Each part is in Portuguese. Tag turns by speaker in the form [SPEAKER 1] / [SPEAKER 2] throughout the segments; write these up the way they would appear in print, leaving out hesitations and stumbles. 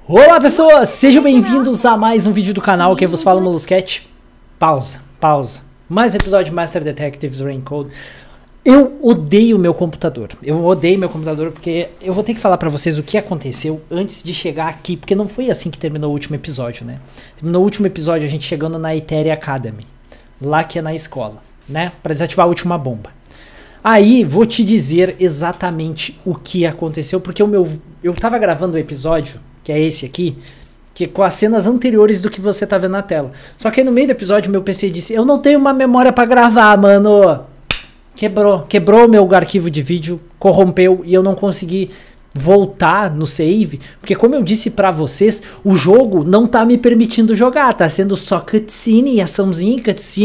[SPEAKER 1] Olá pessoas, sejam bem-vindos a mais um vídeo do canal que vos fala Molusquete. Pausa. Mais um episódio de Master Detectives Raincode. Eu odeio meu computador. Porque eu vou ter que falar pra vocês o que aconteceu antes de chegar aqui, porque não foi assim que terminou o último episódio, né? Terminou o último episódio a gente chegando na Ethereum Academy, lá que é na escola, né? Pra desativar a última bomba. Aí, vou te dizer exatamente o que aconteceu, porque eu tava gravando o episódio, que é esse aqui, que é com as cenas anteriores do que você tá vendo na tela. Só que aí no meio do episódio meu PC disse, eu não tenho uma memória pra gravar, mano. Quebrou o meu arquivo de vídeo, corrompeu e eu não consegui voltar no save, porque como eu disse pra vocês, o jogo não tá me permitindo jogar, tá sendo só cutscene e açãozinha,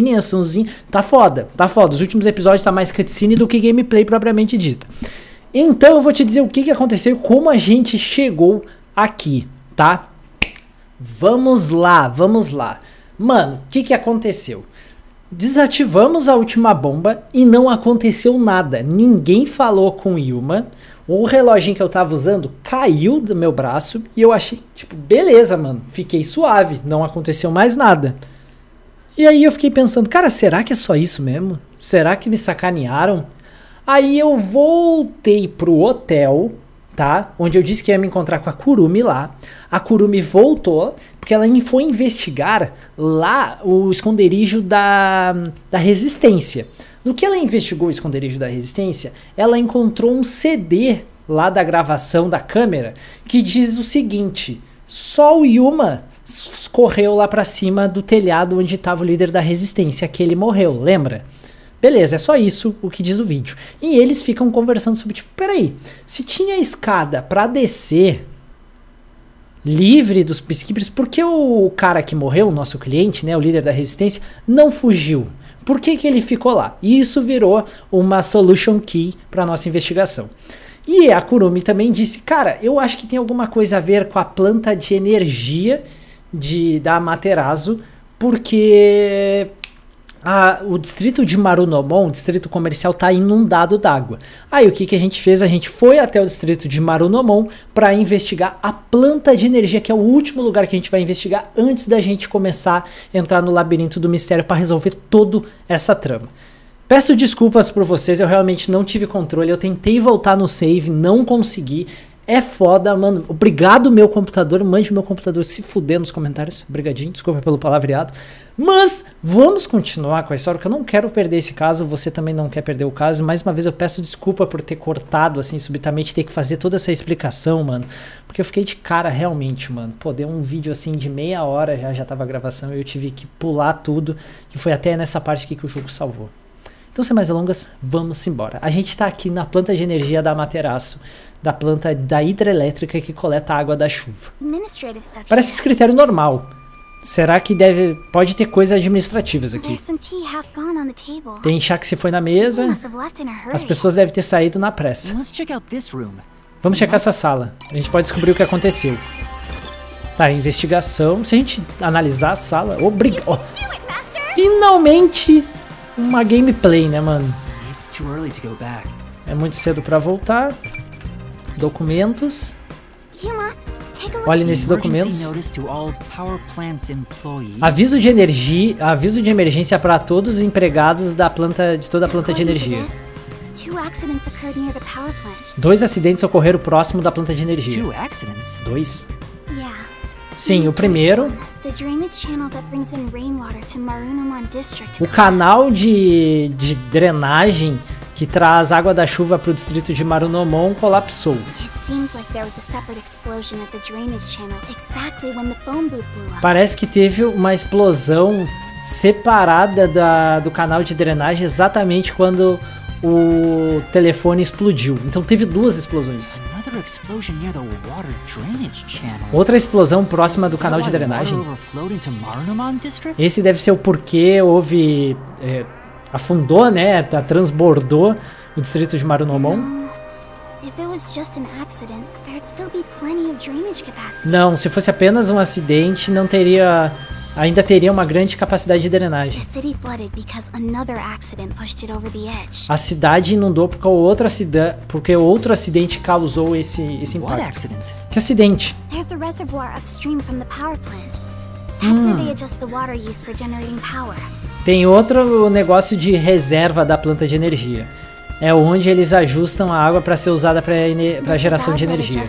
[SPEAKER 1] tá foda. Os últimos episódios tá mais cutscene do que gameplay propriamente dita. Então eu vou te dizer o que aconteceu e como a gente chegou aqui, tá? Vamos lá. Mano, o que aconteceu? Desativamos a última bomba e não aconteceu nada. Ninguém falou com Yuma. O reloginho que eu tava usando caiu do meu braço e eu achei, tipo, beleza, mano. Fiquei suave, não aconteceu mais nada. E aí eu fiquei pensando, cara, será que é só isso mesmo? Será que me sacanearam? Aí eu voltei pro hotel, tá? Onde eu disse que ia me encontrar com a Kurumi lá. A Kurumi voltou, porque ela foi investigar lá o esconderijo da Resistência. No que ela investigou o esconderijo da Resistência, ela encontrou um CD lá da gravação da câmera que diz o seguinte: só o Yuma correu lá pra cima do telhado onde estava o líder da Resistência, que ele morreu, lembra? Beleza, é só isso o que diz o vídeo. E eles ficam conversando sobre, tipo, peraí, se tinha escada pra descer livre dos peacekeepers, por que o cara que morreu, o nosso cliente, né, o líder da Resistência, não fugiu? Por que ele ficou lá? E isso virou uma solution key para nossa investigação. E a Kurumi também disse, cara, eu acho que tem alguma coisa a ver com a planta de energia da Amaterasu, porque o distrito de Marunomon, o distrito comercial, está inundado d'água. Aí o que a gente fez? A gente foi até o distrito de Marunomon para investigar a planta de energia, que é o último lugar que a gente vai investigar antes da gente começar a entrar no labirinto do mistério para resolver toda essa trama. Peço desculpas por vocês, eu realmente não tive controle, eu tentei voltar no save, não consegui. É foda, mano. Obrigado, meu computador. Mande meu computador se fuder nos comentários. Obrigadinho, desculpa pelo palavreado. Mas vamos continuar com a história, porque eu não quero perder esse caso. Você também não quer perder o caso. Mais uma vez eu peço desculpa por ter cortado assim subitamente, ter que fazer toda essa explicação, mano. Porque eu fiquei de cara realmente, mano. Pô, deu um vídeo assim de meia hora, já tava a gravação e eu tive que pular tudo. Que foi até nessa parte aqui que o jogo salvou. Então, sem mais delongas, vamos embora. A gente tá aqui na planta de energia da Amaterasu, da planta da hidrelétrica que coleta a água da chuva. Parece esse critério normal. Será que pode ter coisas administrativas aqui? Tem chá que se foi na mesa. As pessoas devem ter saído na pressa. Vamos checar essa sala. A gente pode descobrir o que aconteceu. Tá, investigação. Se a gente analisar a sala... Finalmente... uma gameplay, né, mano? É muito cedo pra voltar. Documentos. Olhe nesses documentos. Aviso de emergência para todos os empregados de toda a planta de energia. 2 acidentes ocorreram próximo da planta de energia. 2? Sim, o primeiro. O canal de drenagem que traz água da chuva para o distrito de Marunomon colapsou. Parece que teve uma explosão separada do canal de drenagem exatamente quando o telefone explodiu. Então teve 2 explosões. Outra explosão próxima do canal de drenagem. Esse deve ser o porquê houve... afundou, né? Transbordou o distrito de Marunomon. Não, se fosse apenas um acidente, não teria ainda teria uma grande capacidade de drenagem.
[SPEAKER 2] The city flooded because another accident pushed it over the edge.
[SPEAKER 1] A cidade inundou porque outro acidente causou esse
[SPEAKER 3] What
[SPEAKER 1] impacto.
[SPEAKER 3] accident?
[SPEAKER 1] Que acidente?
[SPEAKER 2] There's a reservoir upstream from the power plant. That's where they adjust the water used for generating power.
[SPEAKER 1] Tem outro negócio de reserva da planta de energia. É onde eles ajustam a água para ser usada para geração de energia.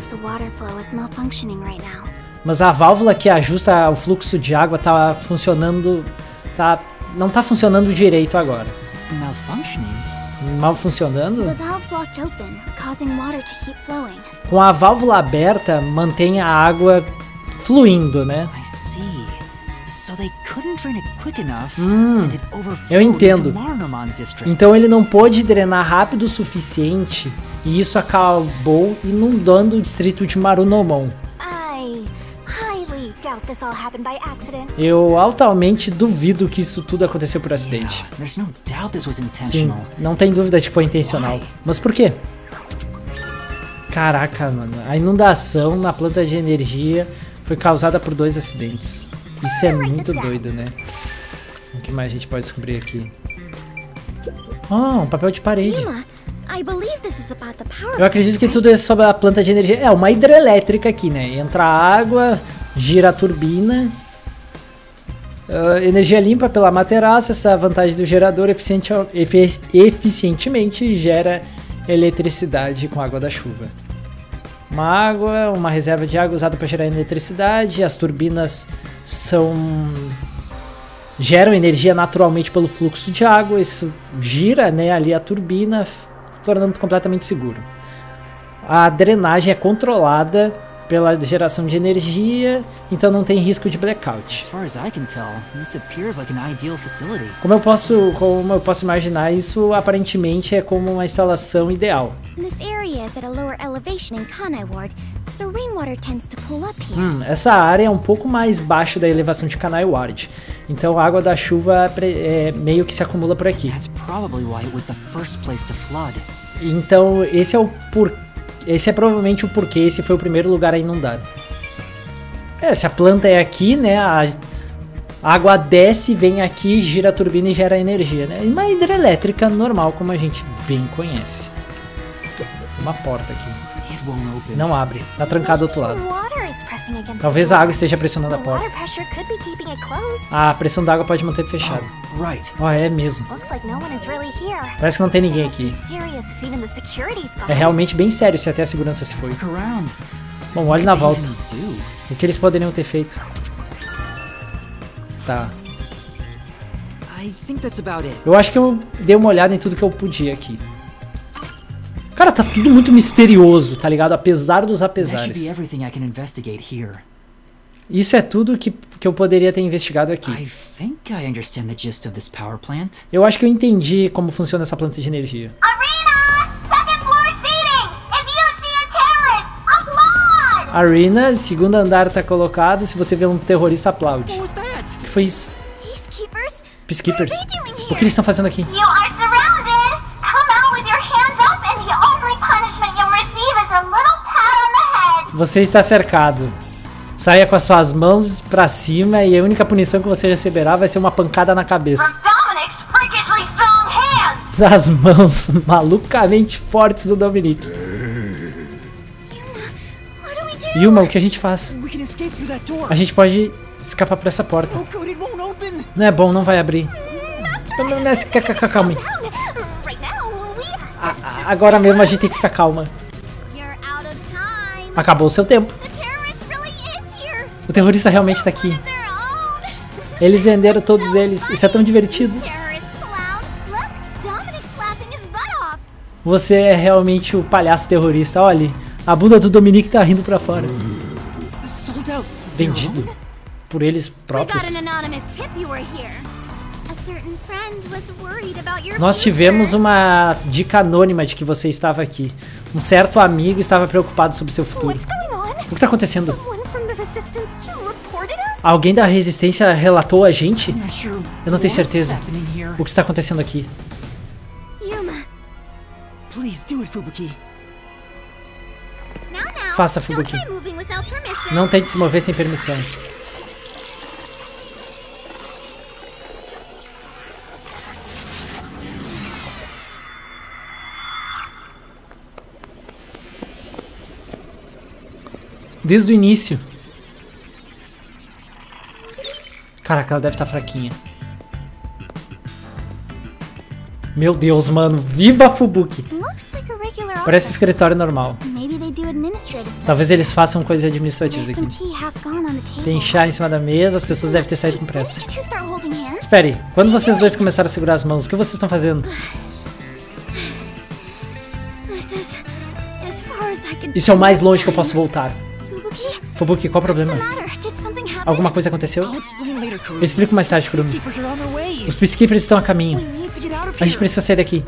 [SPEAKER 1] Mas a válvula que ajusta o fluxo de água tá funcionando, não tá funcionando direito agora.
[SPEAKER 3] Malfunctioning?
[SPEAKER 1] Mal funcionando?
[SPEAKER 2] The valve's locked open, causing water to keep flowing.
[SPEAKER 1] Com a válvula aberta, mantém a água fluindo, né?
[SPEAKER 3] I see. So they couldn't drain it quick enough, and it
[SPEAKER 1] Eu
[SPEAKER 3] overflowed
[SPEAKER 1] entendo.
[SPEAKER 3] into Marnomon District.
[SPEAKER 1] Então ele não pôde drenar rápido o suficiente e isso acabou inundando o distrito de Marunomon.
[SPEAKER 2] I highly doubt this all happened by accident.
[SPEAKER 1] Eu altamente duvido que isso tudo aconteceu por acidente.
[SPEAKER 3] Yeah, there's no doubt this was
[SPEAKER 1] Sim,
[SPEAKER 3] intentional.
[SPEAKER 1] não tem dúvida de que foi intencional.
[SPEAKER 3] Why?
[SPEAKER 1] Mas por quê? Caraca, mano. A inundação na planta de energia foi causada por 2 acidentes. Isso é muito doido, né? O que mais a gente pode descobrir aqui? Oh, um papel de parede.
[SPEAKER 2] Yuma, I believe this is about the power
[SPEAKER 1] Eu acredito que
[SPEAKER 2] plant,
[SPEAKER 1] tudo é sobre a planta de energia. É uma hidrelétrica aqui, né? Entra água, gira a turbina. Energia limpa pela materaça. Essa vantagem do gerador eficientemente gera eletricidade com a água da chuva. Uma reserva de água usada para gerar eletricidade. As turbinas geram energia naturalmente pelo fluxo de água. Isso gira, né, ali a turbina, tornando completamente seguro. A drenagem é controlada pela geração de energia, então não tem risco de blackout.
[SPEAKER 3] As far as I can tell, this appears like an ideal facility.
[SPEAKER 1] Como eu posso imaginar, isso aparentemente é como uma instalação ideal.
[SPEAKER 2] This area is at a lower elevation in Kanai Ward, so rainwater tends to pull up here.
[SPEAKER 1] Essa área é um pouco mais baixo da elevação de Kanai Ward, então a água da chuva meio que se acumula por aqui.
[SPEAKER 3] That's probably why it was the first place to flood.
[SPEAKER 1] Então esse é provavelmente o porquê esse foi o primeiro lugar a inundar. Se a planta é aqui, né, a água desce, vem aqui, gira a turbina e gera energia, né? Uma hidrelétrica normal, como a gente bem conhece. Uma porta aqui.
[SPEAKER 3] It won't open.
[SPEAKER 1] Não abre, tá trancado do outro lado.
[SPEAKER 2] Water is pressing against
[SPEAKER 1] Talvez
[SPEAKER 2] the
[SPEAKER 1] a
[SPEAKER 2] wall.
[SPEAKER 1] água esteja pressionando a
[SPEAKER 2] The
[SPEAKER 1] porta.
[SPEAKER 2] water pressure could be keeping it closed.
[SPEAKER 1] A pressão da água pode manter fechado.
[SPEAKER 3] Right.
[SPEAKER 1] É mesmo.
[SPEAKER 2] Looks like no one is really here.
[SPEAKER 1] Parece que não tem ninguém
[SPEAKER 2] Must be
[SPEAKER 1] aqui.
[SPEAKER 2] serious if even the security's gone.
[SPEAKER 1] É realmente bem sério se até a segurança se foi.
[SPEAKER 3] Look around.
[SPEAKER 1] Bom, olhe na
[SPEAKER 3] What
[SPEAKER 1] volta.
[SPEAKER 3] do you do?
[SPEAKER 1] O que eles poderiam ter feito? Tá.
[SPEAKER 3] I think that's about it.
[SPEAKER 1] Eu acho que eu dei uma olhada em tudo que eu podia aqui. Cara, tá tudo muito misterioso, tá ligado? Apesar dos
[SPEAKER 3] That should be
[SPEAKER 1] apesares.
[SPEAKER 3] everything I can investigate here.
[SPEAKER 1] Isso é tudo que eu poderia ter investigado
[SPEAKER 3] I
[SPEAKER 1] aqui.
[SPEAKER 3] think I understand the gist of this power plant.
[SPEAKER 1] Eu acho que eu entendi como funciona essa planta de energia.
[SPEAKER 4] Arena! Second floor seating! If you see a terrorist, applaud!
[SPEAKER 1] Arena, segundo andar tá colocado. Se você vê um terrorista, aplaude.
[SPEAKER 3] What was that?
[SPEAKER 1] O que foi isso?
[SPEAKER 2] Peacekeepers?
[SPEAKER 1] Peacekeepers?
[SPEAKER 2] What are they doing
[SPEAKER 1] O
[SPEAKER 2] here?
[SPEAKER 1] que eles estão fazendo aqui?
[SPEAKER 4] You are surrounded! Come out with your hands up and the only punishment you'll receive is a little pat on the head!
[SPEAKER 1] Você está cercado. Saia com as suas mãos pra cima e a única punição que você receberá vai ser uma pancada na cabeça.
[SPEAKER 4] From Dominic's freakishly strong hands!
[SPEAKER 1] Das mãos malucamente fortes do Dominic.
[SPEAKER 2] What do we do?
[SPEAKER 1] Yuma, o que a gente faz?
[SPEAKER 3] We can escape through that door.
[SPEAKER 1] A gente pode escapar por essa porta.
[SPEAKER 3] Oh, good, it won't open.
[SPEAKER 1] Não é bom, não vai abrir. Calma.
[SPEAKER 2] Right now, we have to
[SPEAKER 1] Agora mesmo a gente tem que ficar calma.
[SPEAKER 2] You're out of time.
[SPEAKER 1] Acabou o seu tempo.
[SPEAKER 2] The terrorist really is here.
[SPEAKER 1] O terrorista realmente tá aqui.
[SPEAKER 2] Their own.
[SPEAKER 1] Eles venderam todos eles. Isso é tão divertido.
[SPEAKER 2] Terrorist clown. Look, Dominic's laughing his butt off.
[SPEAKER 1] Você é realmente o palhaço terrorista. Olha, a bunda do Dominic tá rindo pra fora.
[SPEAKER 3] Sold out.
[SPEAKER 1] Vendido por eles
[SPEAKER 2] We got
[SPEAKER 1] próprios.
[SPEAKER 2] an anonymous tip you were here. A certain friend was worried about your
[SPEAKER 1] Nós
[SPEAKER 2] future.
[SPEAKER 1] tivemos uma dica anônima de que você estava aqui. Um certo amigo estava preocupado sobre seu futuro.
[SPEAKER 2] What's going on?
[SPEAKER 1] O que está acontecendo?
[SPEAKER 2] Someone from the Resistance reported us?
[SPEAKER 1] Alguém da Resistência relatou a gente?
[SPEAKER 3] I'm not sure
[SPEAKER 1] Eu não tenho
[SPEAKER 3] what's
[SPEAKER 1] certeza.
[SPEAKER 3] happening here.
[SPEAKER 1] O que está acontecendo aqui?
[SPEAKER 2] Yuma.
[SPEAKER 3] Please do it, Fubuki.
[SPEAKER 2] Now, now.
[SPEAKER 1] Faça,
[SPEAKER 2] Don't
[SPEAKER 1] Fubuki.
[SPEAKER 2] try moving without permission.
[SPEAKER 1] Não tente se mover sem permissão. Desde o início. Caraca, ela deve estar fraquinha. Meu Deus, mano. Viva a Fubuki.
[SPEAKER 2] Looks like a regular
[SPEAKER 1] Parece
[SPEAKER 2] office.
[SPEAKER 1] escritório normal.
[SPEAKER 2] Maybe they do administrative stuff.
[SPEAKER 1] Talvez eles façam coisas administrativas
[SPEAKER 2] There's
[SPEAKER 1] aqui.
[SPEAKER 2] some tea half gone on the table.
[SPEAKER 1] Tem chá em cima da mesa, as pessoas devem ter saído com pressa.
[SPEAKER 2] Can't you start holding hands?
[SPEAKER 1] Espere, quando vocês dois começaram a segurar as mãos, o que vocês estão fazendo?
[SPEAKER 2] This is as far as I can.
[SPEAKER 1] Isso é o mais longe que eu posso voltar.
[SPEAKER 2] Fubuki,
[SPEAKER 1] Fubuki, qual o
[SPEAKER 2] what's the
[SPEAKER 1] problema?
[SPEAKER 2] matter? Did something happen?
[SPEAKER 1] Alguma coisa aconteceu?
[SPEAKER 3] I'll explain later, Kurumi.
[SPEAKER 1] Eu explico mais tarde, Kurumi.
[SPEAKER 3] Peacekeepers are on their way.
[SPEAKER 1] Os Peacekeepers estão a
[SPEAKER 3] We
[SPEAKER 1] caminho.
[SPEAKER 3] need to get out of
[SPEAKER 1] A gente
[SPEAKER 3] here.
[SPEAKER 1] precisa sair daqui.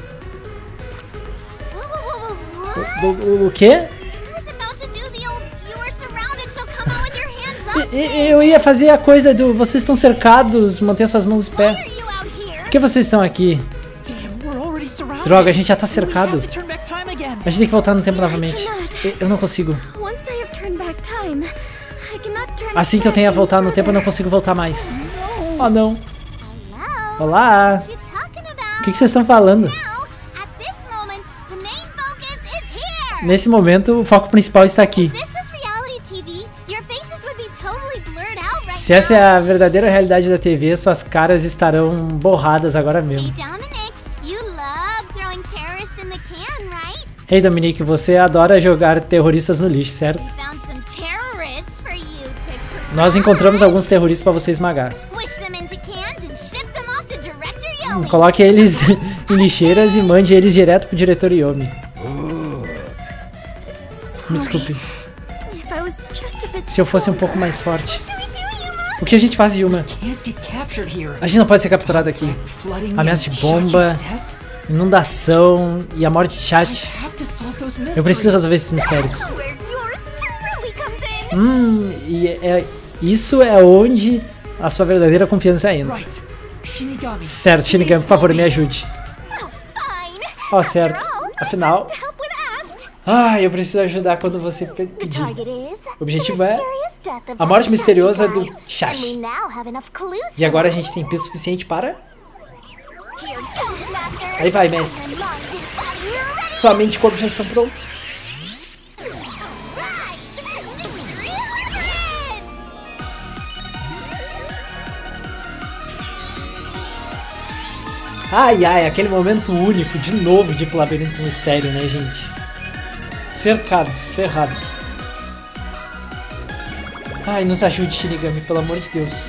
[SPEAKER 2] Whoa.
[SPEAKER 1] O quê?
[SPEAKER 2] I was about to do the old you were surrounded, so come on with your hands up.
[SPEAKER 1] Eu ia fazer a coisa do vocês estão cercados, mantenha suas mãos de
[SPEAKER 2] Why
[SPEAKER 1] pé.
[SPEAKER 2] are you out here?
[SPEAKER 1] Por que vocês estão aqui?
[SPEAKER 3] Damn, we're already surrounded.
[SPEAKER 1] Droga, a gente já tá
[SPEAKER 3] We
[SPEAKER 1] cercado.
[SPEAKER 3] have to turn back time again.
[SPEAKER 1] A gente tem que voltar no tempo novamente. Eu não consigo.
[SPEAKER 2] Once I have turned back time, I cannot turn
[SPEAKER 1] Assim que eu tenha voltar no tempo, eu não consigo voltar mais. Oh, não.
[SPEAKER 2] Hello?
[SPEAKER 1] Olá.
[SPEAKER 2] What you talking about?
[SPEAKER 1] O que vocês estão falando?
[SPEAKER 2] Now, at this moment, the main focus is here.
[SPEAKER 1] Nesse momento, o foco principal está aqui.
[SPEAKER 2] If this was reality TV, your faces would be totally blurred out right
[SPEAKER 1] Se essa é a verdadeira realidade da TV, suas caras estarão borradas agora
[SPEAKER 2] now. Hey
[SPEAKER 1] mesmo.
[SPEAKER 2] Dominic, you love throwing terrorists in the can, right?
[SPEAKER 1] Ei, Dominique, você adora jogar terroristas no lixo, certo?
[SPEAKER 2] We found some terrorists for you to
[SPEAKER 1] Nós encontramos alguns terroristas para você esmagar.
[SPEAKER 2] squish them into cans and ship them off to Director Yomi.
[SPEAKER 1] Coloque eles em lixeiras e mande eles direto pro diretor Yomi. Me desculpe.
[SPEAKER 2] If I was just a bit
[SPEAKER 1] Se eu fosse um pouco mais forte.
[SPEAKER 2] What do we do, Yuma?
[SPEAKER 1] O que a gente faz, Yuma?
[SPEAKER 3] Can't get captured here.
[SPEAKER 1] A gente não pode ser capturado aqui.
[SPEAKER 3] Flooding
[SPEAKER 1] Ameaça
[SPEAKER 3] and
[SPEAKER 1] de bomba,
[SPEAKER 3] Shachi's death?
[SPEAKER 1] inundação e a morte de
[SPEAKER 3] I
[SPEAKER 1] Chat.
[SPEAKER 3] have to solve those mysteries.
[SPEAKER 1] Eu preciso resolver esses mistérios.
[SPEAKER 2] Where yours truly comes in.
[SPEAKER 1] E isso é onde a sua verdadeira confiança entra.
[SPEAKER 3] Right. Shinigami.
[SPEAKER 1] Certo, Shinigami, por favor, me ajude.
[SPEAKER 2] Oh, fine.
[SPEAKER 1] Ó, certo.
[SPEAKER 2] After all,
[SPEAKER 1] Afinal,
[SPEAKER 2] to help with Ast.
[SPEAKER 1] eu preciso ajudar quando você pedir.
[SPEAKER 2] Target is
[SPEAKER 1] O objetivo
[SPEAKER 2] the
[SPEAKER 1] é
[SPEAKER 2] mysterious death of
[SPEAKER 1] a morte
[SPEAKER 2] that
[SPEAKER 1] misteriosa
[SPEAKER 2] Shachi
[SPEAKER 1] do
[SPEAKER 2] guy. And we
[SPEAKER 1] Shachi.
[SPEAKER 2] now have enough clues
[SPEAKER 1] E agora a
[SPEAKER 2] for
[SPEAKER 1] gente tem peso suficiente para...
[SPEAKER 2] Here goes, Master.
[SPEAKER 1] Aí vai, mestre.
[SPEAKER 2] And mind and body ready.
[SPEAKER 1] Sua mente e corpo já estão prontos. Ai, aquele momento único, de novo, de ir pro labirinto mistério, né, gente? Cercados, ferrados. Ai, nos ajude, Shinigami, pelo amor de Deus.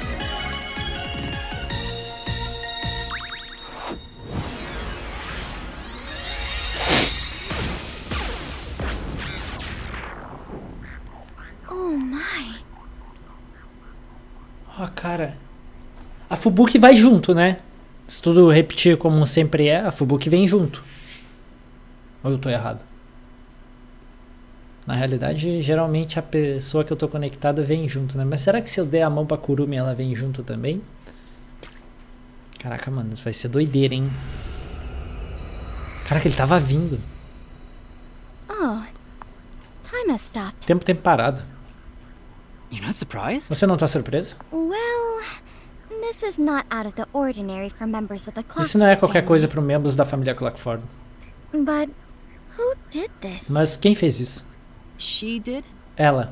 [SPEAKER 2] Oh my.
[SPEAKER 1] Ó, cara. A Fubuki vai junto, né? Se tudo repetir como sempre é, a Fubuki vem junto. Ou eu tô errado? Na realidade, geralmente a pessoa que eu tô conectada vem junto, né? Mas será que se eu der a mão pra Kurumi, ela vem junto também? Caraca, mano, isso vai ser doideira, hein? Caraca, ele tava vindo.
[SPEAKER 2] Oh. Time has stopped.
[SPEAKER 1] Tempo parado.
[SPEAKER 3] You're not surprised?
[SPEAKER 1] Você não tá surpreso?
[SPEAKER 2] Well, this is not out of the ordinary for members of the Clockwork
[SPEAKER 1] Isso não é qualquer
[SPEAKER 2] family.
[SPEAKER 1] coisa para membros da família Clockford.
[SPEAKER 2] But who did this?
[SPEAKER 1] Mas quem fez isso?
[SPEAKER 3] She did?
[SPEAKER 1] Ela.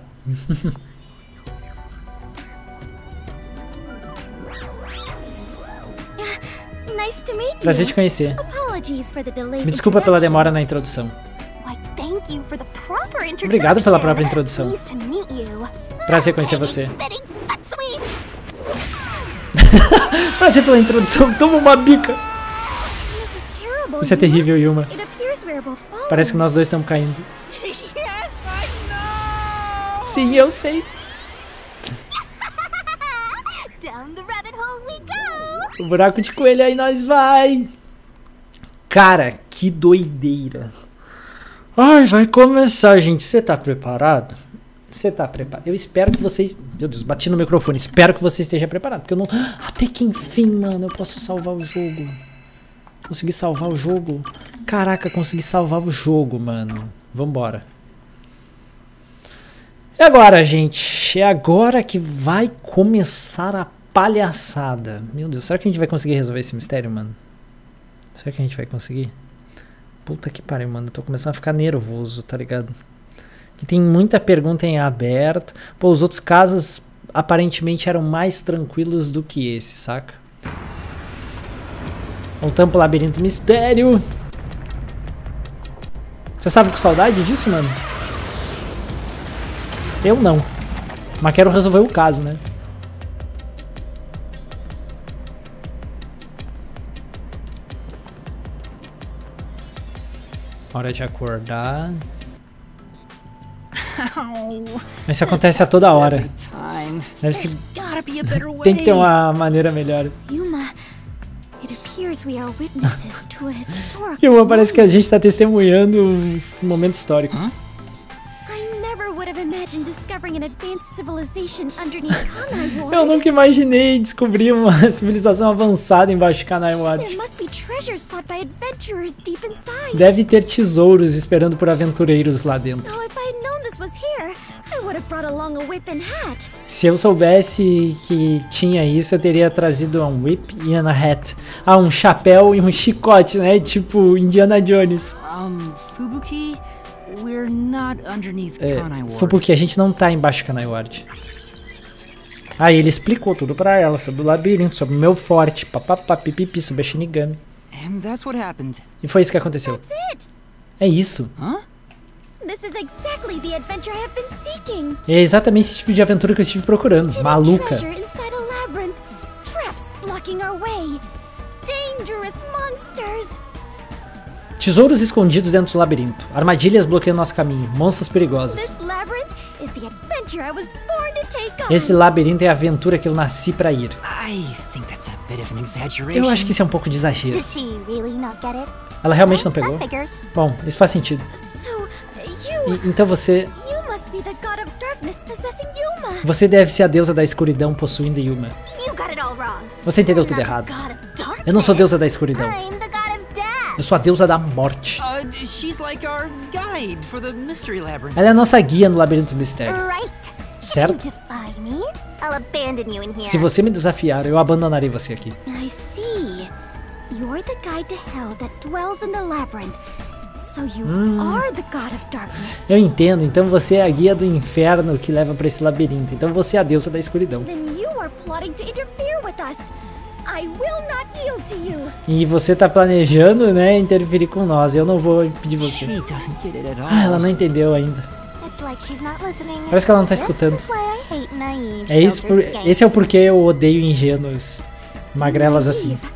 [SPEAKER 2] Nice to meet
[SPEAKER 1] Prazer
[SPEAKER 2] you.
[SPEAKER 1] te conhecer.
[SPEAKER 2] Apologies for the delayed
[SPEAKER 1] Me desculpa pela
[SPEAKER 2] introduction.
[SPEAKER 1] demora na introdução.
[SPEAKER 2] Why, thank you for the proper introduction.
[SPEAKER 1] Obrigado pela própria introdução.
[SPEAKER 2] Pleased to meet you.
[SPEAKER 1] Prazer conhecer você.
[SPEAKER 2] Spitting butt sweet.
[SPEAKER 1] Prazer pela introdução. Toma uma bica.
[SPEAKER 2] This is terrible.
[SPEAKER 1] Isso é terrível, Yuma.
[SPEAKER 2] It appears we are both falling.
[SPEAKER 1] Parece que nós dois estamos caindo.
[SPEAKER 3] Yes, I know!
[SPEAKER 1] Sim, eu sei.
[SPEAKER 2] Down the rabbit hole we go.
[SPEAKER 1] O buraco de coelho aí nós vai. Cara, que doideira. Ai, vai começar, gente. Você tá preparado? Você tá preparado? Eu espero que vocês... Meu Deus, bati no microfone. Espero que você esteja preparado. Porque eu não... Até que enfim, mano, eu posso salvar o jogo. Consegui salvar o jogo. Caraca, consegui salvar o jogo, mano. Vambora. É agora, gente. É agora que vai começar a palhaçada. Meu Deus, será que a gente vai conseguir resolver esse mistério, mano? Será que a gente vai conseguir? Puta que pariu, mano. Eu tô começando a ficar nervoso, tá ligado? Que tem muita pergunta em aberto. Pô, os outros casos aparentemente eram mais tranquilos do que esse, saca? Voltamos pro labirinto mistério. Você estava com saudade disso, mano? Eu não. Mas quero resolver o caso, né? Hora de acordar. Isso acontece a toda hora. Tem que ter uma maneira melhor.
[SPEAKER 2] Yuma, it appears we are witnesses to a historical.
[SPEAKER 1] Yuma, parece que a gente tá testemunhando um momento histórico.
[SPEAKER 2] I never would have imagined discovering an advanced civilization underneath Kanai Ward.
[SPEAKER 1] Eu nunca imaginei descobrir uma civilização avançada embaixo de Kanai Ward.
[SPEAKER 2] There must be treasures sought by adventurers deep inside.
[SPEAKER 1] Deve ter tesouros esperando por aventureiros lá dentro.
[SPEAKER 2] Now, if I had known this was here, I would have brought along a whip and hat.
[SPEAKER 1] Se eu soubesse que tinha isso, eu teria trazido um whip e uma hat. Ah, um chapéu e um chicote, né? Tipo Indiana Jones.
[SPEAKER 3] Fubuki, we're not underneath Kanai Ward.
[SPEAKER 1] Foi porque a gente não tá embaixo de Kanai Ward. Aí ele explicou tudo pra ela, sobre o labirinto, sobre o meu forte, papapá, pipipi, sobre a Shinigami.
[SPEAKER 3] And that's what happened.
[SPEAKER 1] E foi isso que aconteceu.
[SPEAKER 2] That's it.
[SPEAKER 1] É isso.
[SPEAKER 3] Huh?
[SPEAKER 2] This is exactly the adventure I have been seeking.
[SPEAKER 1] É exatamente esse tipo de aventura que eu estive procurando.
[SPEAKER 2] Hidden
[SPEAKER 1] Maluca.
[SPEAKER 2] treasure inside a labyrinth. Traps blocking our way. Dangerous monsters.
[SPEAKER 1] Tesouros escondidos dentro do labirinto. Armadilhas bloqueando nosso caminho. Monstros perigosos.
[SPEAKER 2] This labyrinth is the adventure I was born to take on.
[SPEAKER 1] Esse labirinto é a aventura que eu nasci pra ir.
[SPEAKER 3] I think that's a bit of an exaggeration.
[SPEAKER 1] Eu acho que isso é um pouco de exagero.
[SPEAKER 2] Did she really not get it?
[SPEAKER 1] Ela realmente não pegou?
[SPEAKER 2] That figures.
[SPEAKER 1] Bom, isso faz sentido.
[SPEAKER 2] So, you
[SPEAKER 1] Então você
[SPEAKER 2] must be the god of darkness possessing Yuma.
[SPEAKER 1] Você deve ser a deusa da escuridão possuindo Yuma.
[SPEAKER 2] You got it all wrong.
[SPEAKER 1] Você entendeu
[SPEAKER 2] I'm
[SPEAKER 1] tudo
[SPEAKER 2] not the
[SPEAKER 1] errado.
[SPEAKER 2] god of darkness.
[SPEAKER 1] Eu não sou deusa da escuridão.
[SPEAKER 2] I'm the god of death.
[SPEAKER 1] Eu sou a deusa da morte.
[SPEAKER 3] She's like our guide for the mystery labyrinth.
[SPEAKER 1] Ela é a nossa guia no labirinto mistério.
[SPEAKER 2] Right.
[SPEAKER 1] Certo?
[SPEAKER 2] You defy me, I'll abandon you in here.
[SPEAKER 1] Se você me desafiar, eu abandonarei você aqui.
[SPEAKER 2] I see. You're the guide to hell that dwells in the labyrinth. So you are the god of darkness.
[SPEAKER 1] Eu entendo, então você é a guia do inferno que leva pra esse labirinto. Então você é a deusa da escuridão.
[SPEAKER 2] Then you are plotting to interfere with us. I will not yield to you.
[SPEAKER 1] E você tá planejando, né, interferir com nós. Eu não vou impedir você.
[SPEAKER 3] She doesn't get it at all.
[SPEAKER 1] Ah, ela não entendeu ainda.
[SPEAKER 2] It's like she's not listening.
[SPEAKER 1] Parece que ela não tá escutando.
[SPEAKER 2] This is why I hate naive
[SPEAKER 1] É isso,
[SPEAKER 2] sheltered skanks.
[SPEAKER 1] esse é o porquê eu odeio ingênuos. Magrelas assim.
[SPEAKER 2] Naive.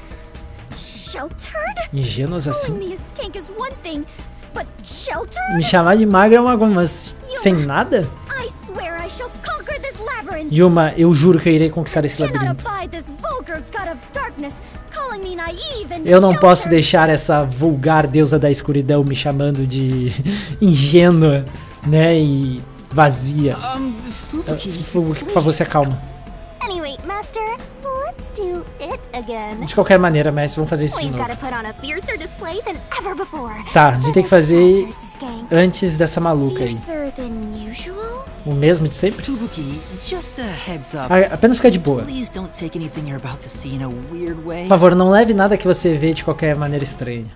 [SPEAKER 2] Sheltered?
[SPEAKER 1] Ingênuos assim.
[SPEAKER 2] Calling me a skank is one thing, but sheltered?
[SPEAKER 1] Me chamar de magra é uma coisa, mas sem nada?
[SPEAKER 2] I swear I shall conquer this labyrinth.
[SPEAKER 1] Yuma, eu juro que eu irei conquistar esse
[SPEAKER 2] Cannot
[SPEAKER 1] labirinto.
[SPEAKER 2] abide this vulgar god of darkness, calling me naive and
[SPEAKER 1] Eu não posso
[SPEAKER 2] sheltered.
[SPEAKER 1] deixar essa vulgar deusa da escuridão me chamando de ingênua, né, e vazia.
[SPEAKER 3] Fubuki,
[SPEAKER 1] Por favor, se acalma.
[SPEAKER 2] Anyway, Master, let's do it again.
[SPEAKER 1] De qualquer maneira, mestre, vamos fazer isso de
[SPEAKER 2] We've
[SPEAKER 1] novo.
[SPEAKER 2] gotta put on a fiercer display than ever before.
[SPEAKER 1] Tá, a gente tem que fazer
[SPEAKER 2] Sheltered skank.
[SPEAKER 1] antes dessa maluca aí.
[SPEAKER 2] Fiercer than usual?
[SPEAKER 1] O mesmo de sempre?
[SPEAKER 3] Fubuki, just a heads up.
[SPEAKER 1] Apenas ficar de boa.
[SPEAKER 3] Please don't take anything you're about to see in a weird way.
[SPEAKER 1] Por favor, não leve nada que você vê de qualquer maneira estranha.